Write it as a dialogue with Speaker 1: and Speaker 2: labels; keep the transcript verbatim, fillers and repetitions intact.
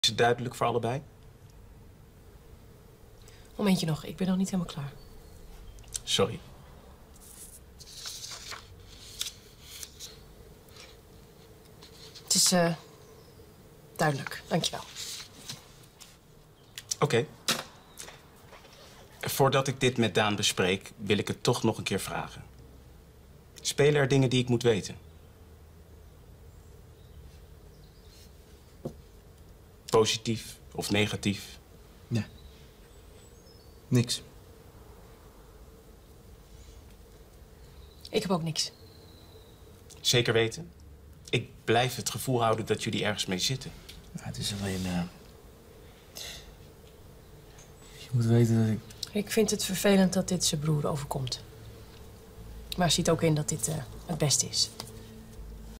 Speaker 1: Is het duidelijk voor allebei?
Speaker 2: Momentje nog, ik ben nog niet helemaal klaar.
Speaker 1: Sorry.
Speaker 2: Het is uh, duidelijk, dankjewel.
Speaker 1: Oké. Okay. Voordat ik dit met Daan bespreek, wil ik het toch nog een keer vragen. Spelen er dingen die ik moet weten? Positief of negatief?
Speaker 3: Nee. Niks.
Speaker 2: Ik heb ook niks.
Speaker 1: Zeker weten? Ik blijf het gevoel houden dat jullie ergens mee zitten.
Speaker 3: Ja, het is alleen... Uh... Je moet weten dat ik...
Speaker 2: Ik vind het vervelend dat dit zijn broer overkomt. Maar ziet ook in dat dit uh, het beste is.